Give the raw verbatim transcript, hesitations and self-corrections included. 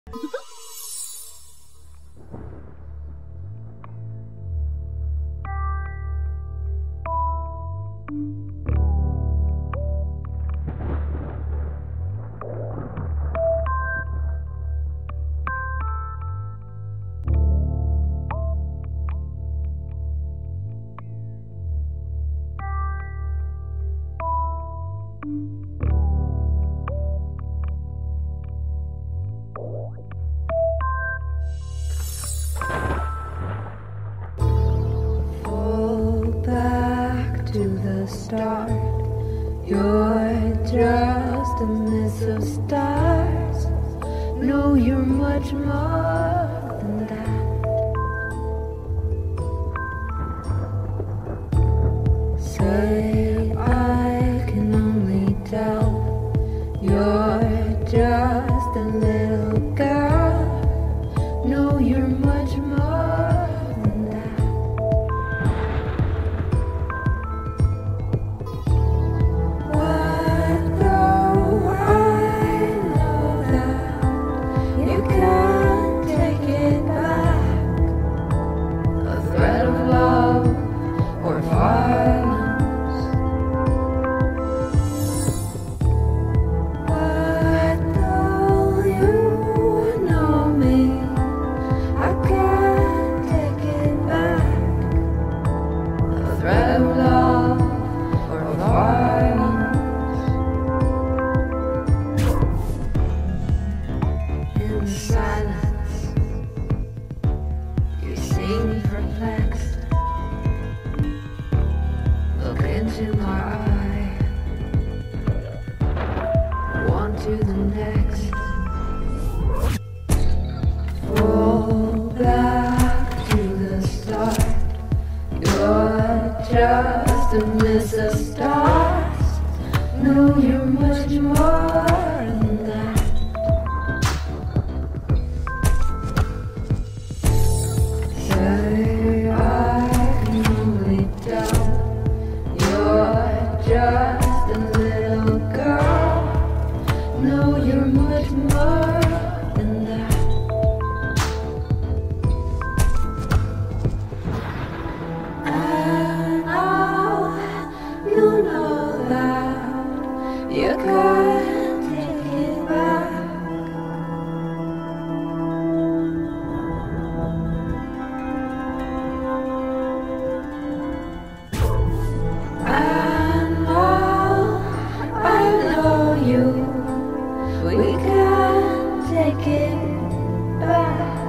Start. You're just a mist of stars. No, you're much more than that. Say I can only tell. You're just a little girl. No, you're much more than that. In silence, you seem perplexed. Look into my eye, one to the next. Fall back to the start. You're just a mist of stars. No, you're much more than that. Say I can only tell. You're just a little girl. No, you're much more than that. And now you know that you can't take it back. And now I know you, we can't take it back.